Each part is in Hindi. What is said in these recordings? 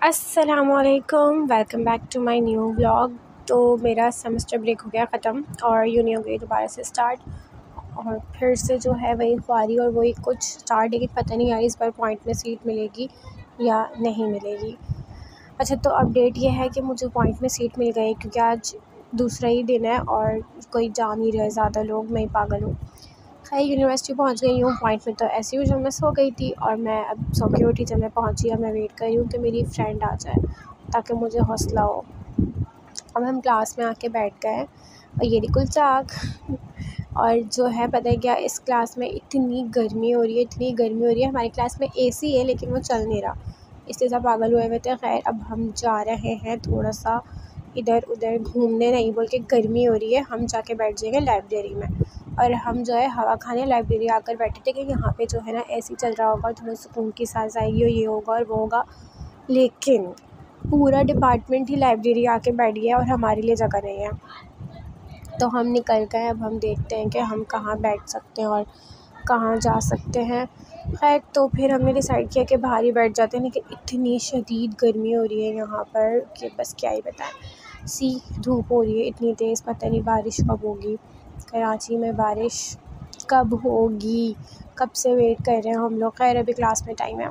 अस्सलामुअलैकुम, welcome back to my new vlog. तो मेरा सेमेस्टर ब्रेक हो गया ख़त्म और यूनी हो गई दोबारा से स्टार्ट। और फिर से जो है वही ख्वारी और वही कुछ स्टार्ट, लेकिन पता नहीं यार इस बार पॉइंट में सीट मिलेगी या नहीं मिलेगी। अच्छा, तो अपडेट ये है कि मुझे पॉइंट में सीट मिल गई क्योंकि आज दूसरा ही दिन है और कोई जा नहीं रहा है ज़्यादा लोग, मैं ही पागल हूँ। खैर यूनिवर्सिटी पहुंच गई हूँ। पॉइंट में तो ऐसे ही मिस हो गई थी और मैं अब सो के उठी जब मैं पहुंची। अब मैं वेट कर रही हूँ कि मेरी फ्रेंड आ जाए ताकि मुझे हौसला हो। अब हम क्लास में आके बैठ गए और ये रही चाक। और जो है पता है क्या, इस क्लास में इतनी गर्मी हो रही है, इतनी गर्मी हो रही है। हमारी क्लास में एसी है लेकिन वो चल नहीं रहा, इसलिए सब पागल हुए थे। खैर अब हम जा रहे हैं थोड़ा सा इधर उधर घूमने, नहीं बोल के गर्मी हो रही है। हम जाके बैठ जाएंगे लाइब्रेरी में और हम जो है हवा खाने लाइब्रेरी आकर बैठे थे कि यहाँ पे जो है ना एसी चल रहा होगा और थोड़ा सुकून की सांस आएगी और ये होगा और वो होगा। लेकिन पूरा डिपार्टमेंट ही लाइब्रेरी आके बैठ गया और हमारे लिए जगह नहीं है। तो हम निकल गए। अब हम देखते हैं कि हम कहाँ बैठ सकते हैं और कहाँ जा सकते हैं। खैर तो फिर हमने डिसाइड किया कि बाहर ही बैठ जाते हैं, लेकिन इतनी शदीद गर्मी हो रही है यहाँ पर कि बस क्या ही बताएं। धूप हो रही है इतनी तेज़, पता नहीं बारिश कब होगी। कराची में बारिश कब होगी, कब से वेट कर रहे हैं हम लोग। खैर अभी क्लास में टाइम है।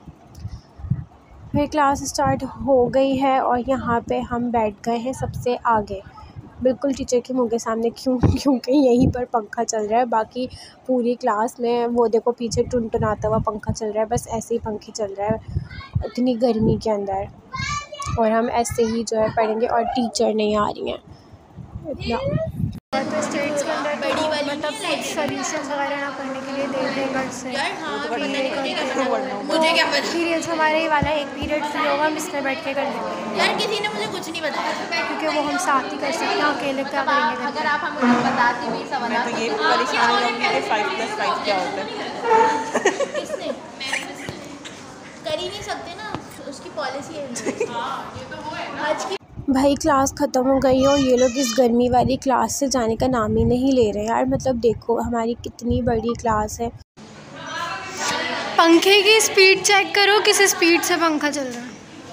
फिर क्लास स्टार्ट हो गई है और यहाँ पे हम बैठ गए हैं सबसे आगे, बिल्कुल टीचर के मुंह के सामने। क्योंकि यहीं पर पंखा चल रहा है। बाकी पूरी क्लास में वो देखो पीछे टुनटुनाता हुआ पंखा चल रहा है, बस ऐसे ही पंखे चल रहा है इतनी गर्मी के अंदर। और हम ऐसे ही जो है पढ़ेंगे और टीचर नहीं आ रही हैं इतना। तो स्टेट्स के अंदर बड़ी वाली मतलब कुछ सोल्यूशंस वगैरह ना करने के लिए दे दें घर से। मुझे क्या पता, पीरियड्स हमारे ही वाला एक पीरियड फ्री होगा, हम इसमें बैठ के कर लेंगे। यार किसी ने मुझे कुछ नहीं बताया क्योंकि वो हम साथ ही कर सकते हैं, अकेले क्या करेंगे। अगर आप हमें बताती भी सब, मैं तो ये परेशान हो जाऊंगी कि 5+5 क्या होता है। किसने कर ही नहीं सकते ना, उसकी पॉलिसी है। हां ये तो वो है ना। आज की भाई क्लास ख़त्म हो गई और ये लोग इस गर्मी वाली क्लास से जाने का नाम ही नहीं ले रहे यार। मतलब देखो हमारी कितनी बड़ी क्लास है। पंखे की स्पीड चेक करो, किस स्पीड से पंखा चल रहा है।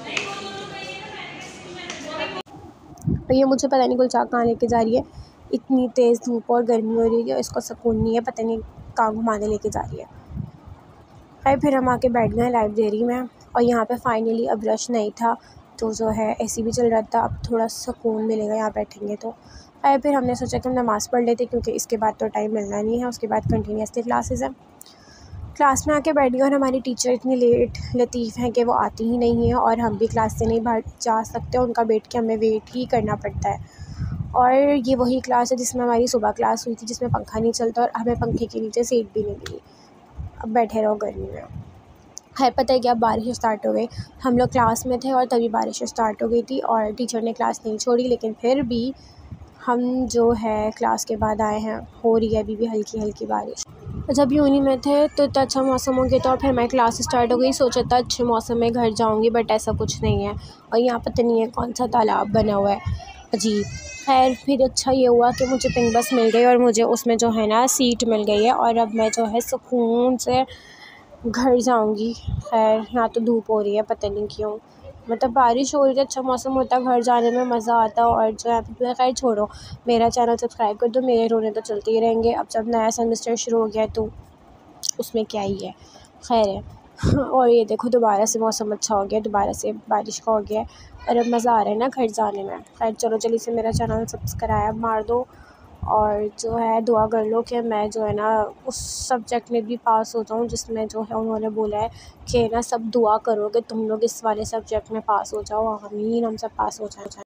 और ये मुझे पता नहीं गुलचाक कहाँ लेके जा रही है, इतनी तेज़ धूप और गर्मी हो रही है, इसको सुकून नहीं है, पता नहीं कहाँ घुमाने लेके जा रही है। भाई फिर हम आके बैठ गए लाइब्रेरी में और यहाँ पे फाइनली अब रश नहीं था, तो जो है एसी भी चल रहा था। अब थोड़ा सुकून मिलेगा यहाँ बैठेंगे तो। फिर हमने सोचा कि हम नमाज़ पढ़ लेते क्योंकि इसके बाद तो टाइम मिलना नहीं है, उसके बाद कंटिन्यूसली क्लासेस हैं। क्लास में आके बैठ गए और हमारी टीचर इतनी लेट लतीफ़ हैं कि वो आती ही नहीं है और हम भी क्लास से नहीं बाहर जा सकते, उनका वेट के हमें वेट ही करना पड़ता है। और ये वही क्लास है जिसमें हमारी सुबह क्लास हुई थी, जिसमें पंखा नहीं चलता और हमें पंखे के नीचे सीट भी नहीं मिली। अब बैठे रहो गर्मी में। है पता है कि अब बारिश स्टार्ट हो गई। हम लोग क्लास में थे और तभी बारिश स्टार्ट हो गई थी और टीचर ने क्लास नहीं छोड़ी, लेकिन फिर भी हम जो है क्लास के बाद आए हैं। हो रही है अभी भी हल्की हल्की बारिश। जब यूनी में थे तो इतना अच्छा मौसम हो गया था और फिर हमारी क्लास स्टार्ट हो गई। सोचा था अच्छे मौसम में घर जाऊंगी, बट ऐसा कुछ नहीं है। और यहाँ पता नहीं है कौन सा तालाब बना हुआ है अजीब। खैर फिर अच्छा ये हुआ कि मुझे पिंक बस मिल गई और मुझे उसमें जो है ना सीट मिल गई है और अब मैं जो है सुकून से घर जाऊंगी। खैर यहाँ तो धूप हो रही है, पता नहीं क्यों। मतलब बारिश हो रही है, अच्छा मौसम होता, घर जाने में मज़ा आता। और जो है खैर छोड़ो, मेरा चैनल सब्सक्राइब कर दो, मेरे रोने तो चलते ही रहेंगे। अब जब नया सेमेस्टर शुरू हो गया तो उसमें क्या ही है, खैर है। और ये देखो दोबारा से मौसम अच्छा हो गया, दोबारा से बारिश का हो गया और अब मज़ा आ रहा है ना घर जाने में। खैर चलो जल्दी से मेरा चैनल सब्सक्राइब मार दो और जो है दुआ कर लो कि मैं जो है ना उस सब्जेक्ट में भी पास हो जाऊँ जिसमें जो है उन्होंने बोला है कि ना सब दुआ करो कि तुम लोग इस वाले सब्जेक्ट में पास हो जाओ। आमीन, हम सब पास हो जाए।